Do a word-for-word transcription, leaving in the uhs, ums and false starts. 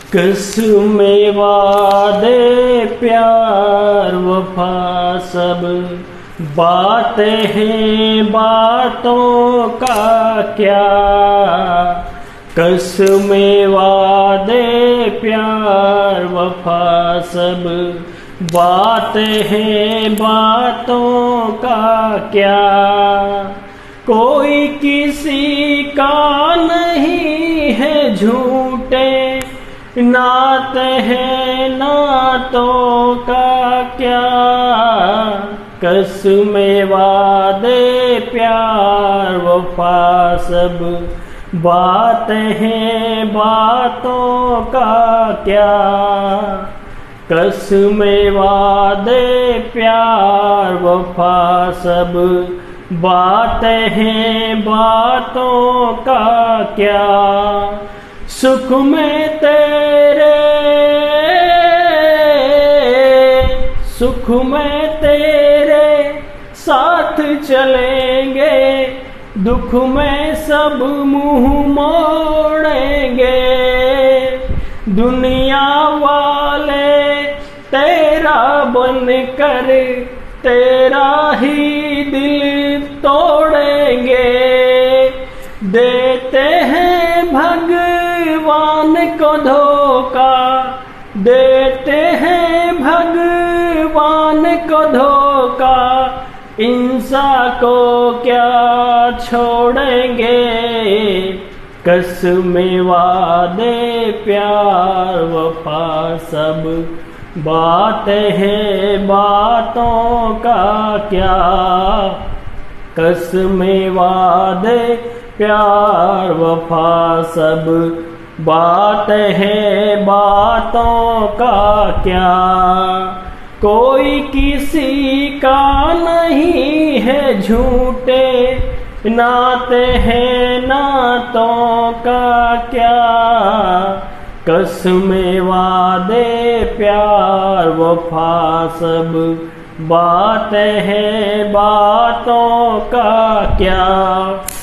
कसमें वादे प्यार वफा सब बातें हैं बातों का क्या। कसमें वादे प्यार वफा सब बातें हैं बातों का क्या। कोई किसी का नहीं है झूठे नाते हैं नातों का क्या। कसमें वादे प्यार वफा सब बातें हैं बातों का क्या। कसमें वादे प्यार वफा सब बातें हैं बातों का क्या। सुख में तेरे सुख में तेरे साथ चलेंगे, दुख में सब मुंह मोड़ेंगे। दुनिया वाले तेरा बनकर तेरा ही दिल तोड़ेंगे। देते हैं भगवान को धोखा, देते हैं भगवान को धोखा। इंसान को क्या छोड़ेंगे। कसमें वादे प्यार वफा सब बातें हैं बातों का क्या। कसमें वादे प्यार वफा सब बातें हैं बातों का क्या। कोई किसी का नहीं है झूठे नाते हैं नातों का क्या। कसमें वादे प्यार वफा सब बातें हैं बातों का क्या।